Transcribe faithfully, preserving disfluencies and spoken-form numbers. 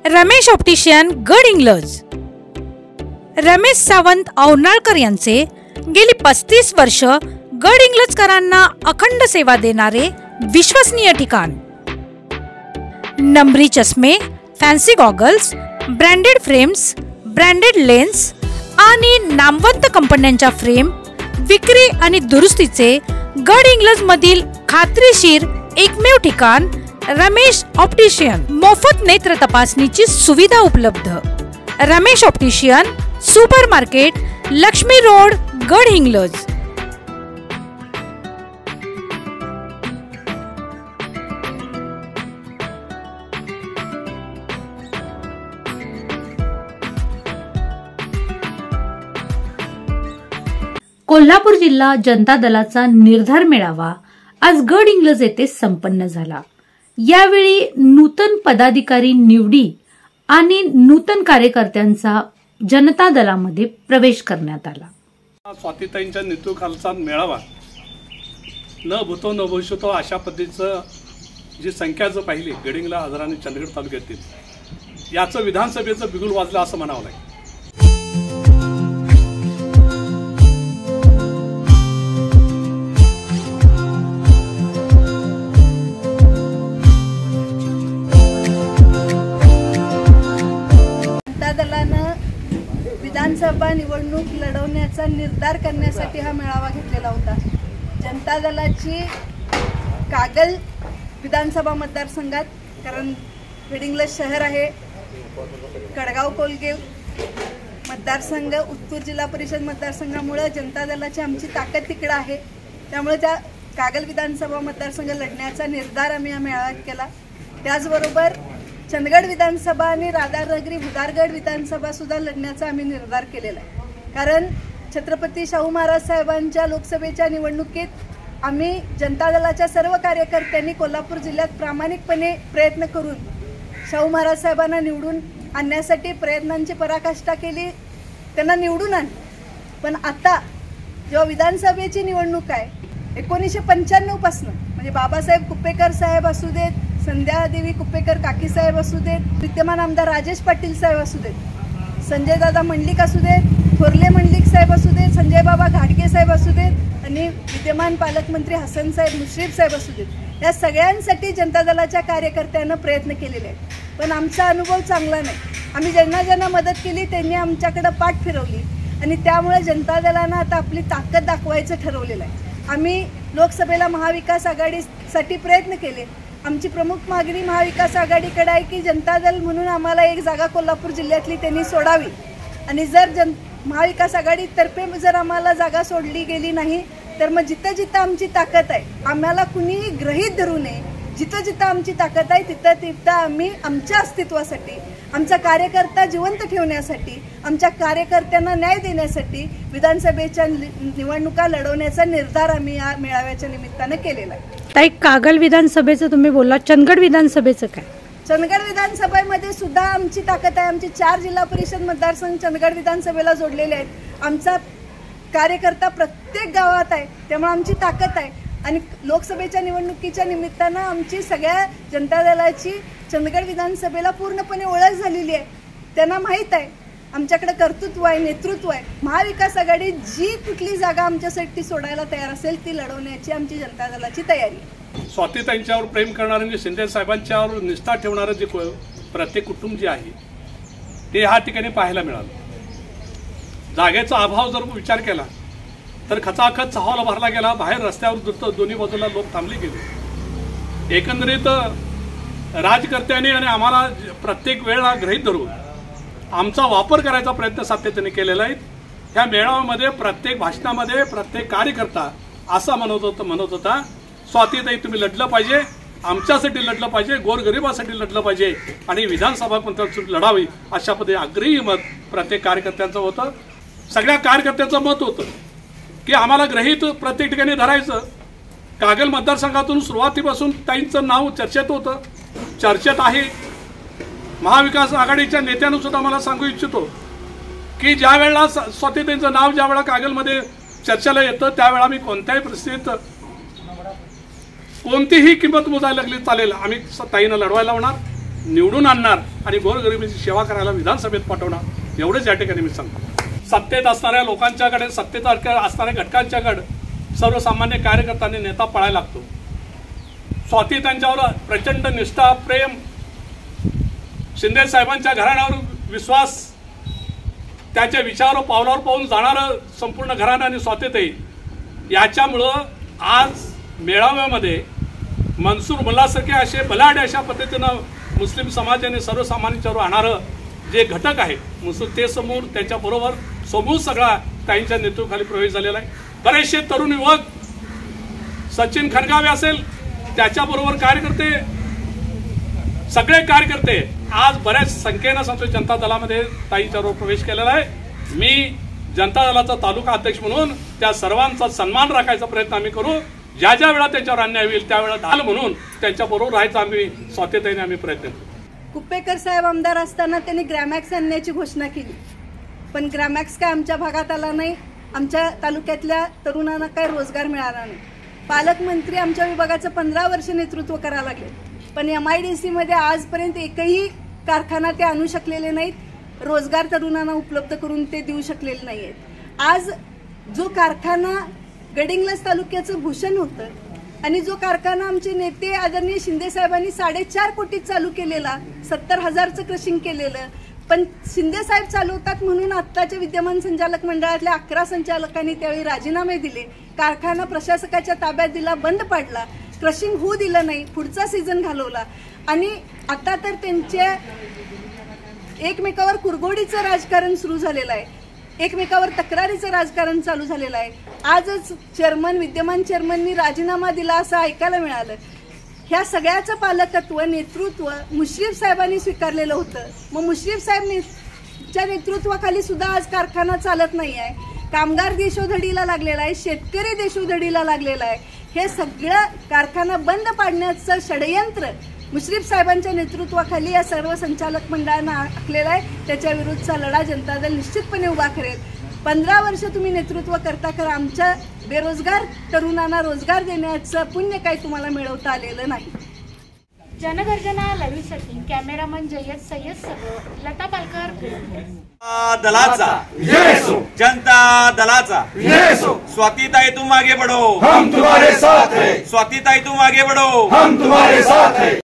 Ramesh optician Gadhinglaj. Ramesh Sawant Aunalkar यांचे गेली पस्तीस वर्ष गडहिंग्लजकरांना अखंड सेवा देणारे विश्वसनीय ठिकाण। नंबरी चष्मे, fancy goggles, branded frames, branded lens आणि नामवंत कंपन्यांच्या फ्रेम विक्री आणि दुरुस्तीचे गडहिंग्लज मधील खात्रीशीर एकमेव ठिकाण रमेश ऑप्टिशियन। मोफत नेत्र तपासणीची सुविधा उपलब्ध। Ramesh optician, super market, Laxmi road, Gadhinglaj. Kolhapur जिल्हा जनता दलाचा निर्धार मेळावा आज गडहिंग्लज येथे संपन्न झाला। यावेळी नूतन पदाधिकारी निवडी आणि नूतन कार्यकर्त्यांचा जनता दलामध्ये प्रवेश करण्यात आला। स्वातीताईंच्या नेतृत्वाखालचा मेळावा न भूतो न भविष्यतो अशा पद्धतीचं जी संख्या जर पाहिली गडहिंग्लज आजरा आणि चंदगड तालुक्यातील याचं विधानसभेचं बिगुल वाजलं असं म्हणावं लागेल। विधानसभा निवडणूक लढवण्याचा निर्धार करण्यासाठी हा मेळावा घेतलेला होता। जनता दलाची कागल विधानसभा मतदारसंघात, कारण गडहिंग्लज शहर आहे, कडगाव कोलगे मतदारसंघ उत्तूर जिल्हा परिषद मतदारसंघामुळे जनता दलाची आमची ताकद तिकडे आहे, त्यामुळे त्या कागल विधानसभा मतदारसंघ लढण्याचा निर्धार आम्ही या मेळाव्यात केला। त्याचबरोबर चंदगड विधानसभा आणि राधानगरी भुदारगड विधानसभा सुद्धा लढण्याचा आम्ही निर्धार केलेला आहे। कारण छत्रपती शाहू महाराज साहेबांच्या लोकसभेच्या निवडणुकीत आम्ही जनता दलाच्या सर्व कार्यकर्त्यांनी कोल्हापूर जिल्ह्यात प्रामाणिकपणे प्रयत्न करून शाहू महाराज साहेबांना निवडून आणण्यासाठी प्रयत्नांची पराकाष्ठा केली, त्यांना निवडून आणले। पण आता जेव्हा विधानसभेची निवडणूक आहे एकोणीसशे पंच्याण्णव पासून, म्हणजे बाबासाहेब कुप्पेकर साहेब असू देत, संध्यादेवी कुप्पेकर काकी साहेब असू देत, विद्यमान आमदार राजेश पाटील साहेब असू देत, संजय दादा मंडलिक असू देत, थोरले मंडलिक साहेब असू देत, संजय बाबा घाडगे साहेब असू देत आणि विद्यमान पालकमंत्री हसन साहेब मुश्रीफ साहेब असू देत, या सगळ्यांसाठी जनता दलाच्या कार्यकर्त्यांना प्रयत्न केलेले आहेत। पण आमचा अनुभव चांगला नाही। आम्ही ज्यांना ज्यांना मदत केली त्यांनी आमच्याकडे पाठ फिरवली आणि त्यामुळे जनता दलानं आता आपली ताकद दाखवायचं ठरवलेलं आहे। आम्ही लोकसभेला महाविकास आघाडीसाठी प्रयत्न केले। आमची प्रमुख मागणी महाविकास आघाडीकडे आहे की जनता दल म्हणून आम्हाला एक जागा कोल्हापूर जिल्ह्यातली त्यांनी सोडावी आणि जर जन महाविकास आघाडीतर्फे जर आम्हाला जागा सोडली गेली नाही तर मग जिथं जिथं आमची ताकद आहे आम्हाला कुणीही गृहीत धरू नये। जिथं जिथं आमची ताकद आहे तिथं तिथं आम्ही आमच्या अस्तित्वासाठी, आमचा कार्यकर्ता जिवंत ठेवण्यासाठी, आमच्या कार्यकर्त्यांना न्याय देण्यासाठी विधानसभेच्या निवडणुका लढवण्याचा निर्धार आम्ही या मेळाव्याच्या निमित्तानं केलेला आहे। ताई, कागल विधानसभेचं तुम्ही बोलला, चंदगड विधानसभेचं काय? चंदगड विधानसभेमध्ये सुद्धा आमची ताकद आहे। आमचे चार जिल्हा परिषद मतदारसंघ चंदगड विधानसभेला जोडलेले आहेत। आमचा कार्यकर्ता प्रत्येक गावात आहे, त्यामुळे आमची ताकद आहे आणि लोकसभेच्या निवडणुकीच्या निमित्तानं आमची सगळ्या जनता दलाची चंदगड विधानसभेला पूर्णपणे ओळख झालेली आहे। त्यांना माहीत आहे आमच्याकडे कर्तृत्व आहे, नेतृत्व आहे। महाविकास आघाडी जी कुठली जागा आमच्यासाठी सोडायला तयार असेल ती लढवण्याची आमची जनता दलाची तयारी आहे। स्वातीताईंच्यावर प्रेम करणारे जे शिंदे साहेबांच्यावर निष्ठा ठेवणारं जे प्रत्येक कुटुंब जे आहे ते ह्या ठिकाणी पाहायला मिळालं। जागेचा अभाव जर विचार केला तर खचाखच चहावला भरला गेला, बाहेर रस्त्यावर दोन्ही बाजूला लोक थांबले गेले। एकंदरीत राजकर्त्यांनी आणि आम्हाला प्रत्येक वेळेला गृहीत धरून आमचा वापर करायचा प्रयत्न सातत्याने केलेला आहे। ह्या मेळाव्यामध्ये प्रत्येक भाषणामध्ये प्रत्येक कार्यकर्ता असा म्हणत होता म्हणत होता स्वातीताई तुम्ही लढलं पाहिजे, आमच्यासाठी लढलं पाहिजे, गोरगरिबासाठी लढलं पाहिजे आणि विधानसभा पण लढावी अशा पद्धतीने आग्रही मत प्रत्येक कार्यकर्त्यांचं होतं। सगळ्या कार्यकर्त्यांचं मत होतं की आम्हाला गृहीत प्रत्येक ठिकाणी धरायचं। कागल मतदारसंघातून सुरुवातीपासून ताईंचं नाव चर्चेत होतं, चर्चेत आहे। महाविकास आघाडीच्या नेत्यांना सुद्धा मला सांगू इच्छितो की ज्या वेळेला स्वातीताईंचं नाव ज्या वेळेला कागलमध्ये चर्चेला येतं त्यावेळेला मी कोणत्याही परिस्थितीत कोणतीही किंमत मोजायला लागली चालेल, आम्ही ताईंना लढवायला होणार। निवडून आणणार आणि गोरगरिबांची सेवा करायला विधानसभेत पाठवणार एवढंच या ठिकाणी मी सांगतो। सत्तेत असणाऱ्या लोकांच्याकडे, सत्तेत असणाऱ्या घटकांच्याकडे सर्वसामान्य कार्यकर्त्यांनी नेता पळायला लागतो। स्वाती त्यांच्यावर प्रचंड निष्ठा, प्रेम, शिंदे साहेबांच्या घराण्यावर विश्वास, त्याच्या विचारावर पावलावर पाऊल जाणारं संपूर्ण घराणं आणि स्वातीताई, याच्यामुळं आज मेळाव्यामध्ये मनसूर मुल्लासारखे असे बलाढ्य अशा पद्धतीनं मुस्लिम समाजाने सर्वसामान्यांच्यावर आणणारं जे घटक आहे मुस्लिम, ते समोर त्याच्याबरोबर समूह सगळा ताईंच्या नेतृत्वाखाली प्रवेश झालेला आहे। बरेचसे तरुण युवक, सचिन खणगावे असेल, त्याच्याबरोबर कार्यकर्ते, सगळे कार्यकर्ते आज बऱ्याच संख्येनं सांगतो जनता दलामध्ये ताईंच्याबरोबर प्रवेश केलेला आहे। मी जनता दलाचा तालुका अध्यक्ष म्हणून त्या सर्वांचा सन्मान राखायचा प्रयत्न आम्ही करू। ज्या ज्या वेळा त्यांच्यावर अन्याय होईल त्यावेळेला ढाल म्हणून त्यांच्याबरोबर राहायचा आम्ही स्वातीताईने आम्ही प्रयत्न करू। कुप्पेकर साहेब आमदार असताना त्यांनी ग्रॅमॅक्स आणण्याची घोषणा केली, पण ग्रॅमॅक्स काय आमच्या भागात आला नाही, आमच्या तालुक्यातल्या तरुणांना काय रोजगार मिळाला नाही। पालकमंत्री आमच्या विभागाचं पंधरा वर्ष नेतृत्व करायला लागले, पण एम आय डी सी मध्ये आजपर्यंत एकही कारखाना ते आणू शकलेले नाहीत, रोजगार तरुणांना उपलब्ध करून ते देऊ शकलेले नाहीत। आज जो कारखाना गडिंग्लज तालुक्याचं भूषण होतं आणि जो कारखाना आमचे नेते आदरणीय शिंदे साहेबांनी साडेचार कोटीत चालू केलेला, सत्तर हजारचं क्रशिंग केलेलं, पण शिंदे साहेब चालवतात म्हणून आत्ताच्या विद्यमान संचालक मंडळातल्या अकरा संचालकांनी त्यावेळी राजीनामे दिले, कारखाना प्रशासकाच्या ताब्यात दिला, बंद पाडला, क्रशिंग होऊ दिलं नाही, पुढचा सीझन घालवला आणि आता तर त्यांच्या एकमेकावर कुरघोडीचं राजकारण सुरू झालेलं आहे, एकमेकावर तक्रारीचं राजकारण चालू झालेलं आहे। आजच चेअरमन, विद्यमान चेअरमननी राजीनामा दिला असं ऐकायला मिळालं। ह्या सगळ्याचं पालकत्व, नेतृत्व मुश्रीफ साहेबांनी स्वीकारलेलं होतं, मग मुश्रीफ साहेबांच्या नेतृत्वाखाली सुद्धा आज कारखाना चालत नाही आहे, कामगार देशोधडीला लागलेला आहे, शेतकरी देशोधडीला लागलेला आहे। हे सगळं कारखाना बंद पाडण्याचं षडयंत्र मुश्रीफ साहेबांच्या नेतृत्वाखाली या सर्व संचालक मंडळानं आखलेला आहे, त्याच्या विरुद्धचा लढा जनता दल निश्चितपणे उभा करेल। पंधरा वर्ष तुम्ही नेतृत्व करता कर, आमच्या बेरोजगार तरुणांना रोजगार देण्याचं पुण्य काही तुम्हाला मिळवता आलेलं नाही। जनगर्जना लाईव्हसाठी कॅमेरामन जय्यद सय्यद सह लता पालकर। दलाचा विजय असो, जनता दलाचा विजय असो। स्वातीताई तुम आगे बढ़ो, हम तुम्हारे साथ हैं। स्वातीताई तुम आगे बढ़ो, हम तुम्हारे साथ हैं।